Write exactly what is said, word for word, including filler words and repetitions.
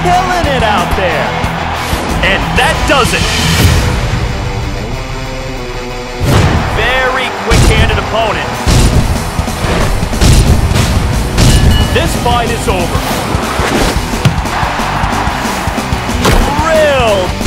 killing it out there. And that does it. Very quick-handed opponent. This fight is over. Real